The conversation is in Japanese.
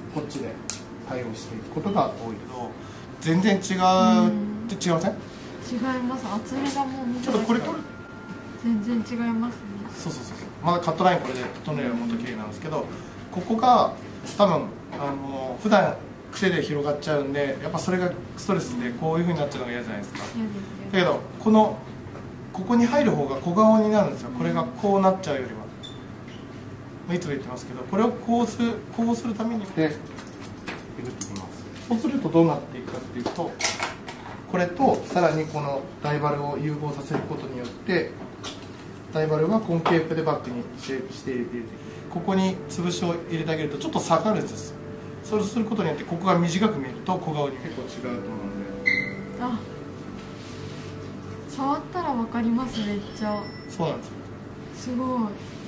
こっちで対応していくことが多いけど、全然違うって違いません？ 違います。厚みがもうちょっとこれ取る。 全然違いますね。 そうまだカットラインこれで整えればもっと綺麗なんですけど、ここが多分普段癖で広がっちゃうんで、やっぱそれがストレスでこういう風になっちゃうのが嫌じゃないですか。だけどここに入る方が小顔になるんですよ。これがこうなっちゃうよりは、いつも言ってますけど、これをこうするためにでえぐっていきます。そうするとどうなっていくかっていうと、これとさらにこのダイバルを融合させることによって、ダイバルはコンケープでバックにシェイプして入れている。ここに潰しを入れてあげるとちょっと下がるんです。そうすることによってここが短く見えると小顔に結構違うと思うので。 あ、触ったらわかります。めっちゃそうなんですよ。 すごい。